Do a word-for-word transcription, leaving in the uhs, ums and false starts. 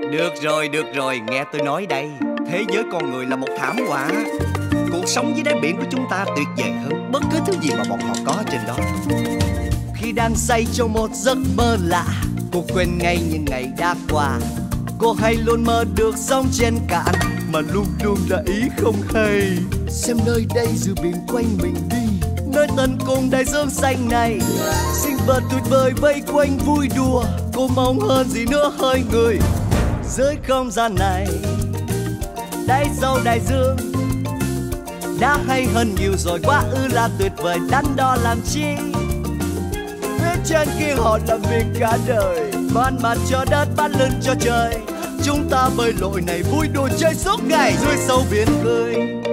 Được rồi, được rồi, nghe tôi nói đây. Thế giới con người là một thảm họa. Cuộc sống dưới đáy biển của chúng ta tuyệt vời hơn bất cứ thứ gì mà bọn họ có trên đó. Khi đang say trong một giấc mơ lạ, cô quên ngay những ngày đã qua. Cô hay luôn mơ được sống trên cạn, mà luôn luôn là ý không hay. Xem nơi đây giữa biển quanh mình đi, nơi tận cùng đại dương xanh này. Sinh vật tuyệt vời vây quanh vui đùa, cô mong hơn gì nữa hỡi người. Dưới không gian này, đáy sâu đại dương đã hay hơn nhiều rồi, quá ư là tuyệt vời, đắn đo làm chi. Phía trên kia họ làm việc cả đời, ban mặt cho đất ban lưng cho trời. Chúng ta bơi lội này vui đùa chơi suốt ngày dưới sâu biển khơi.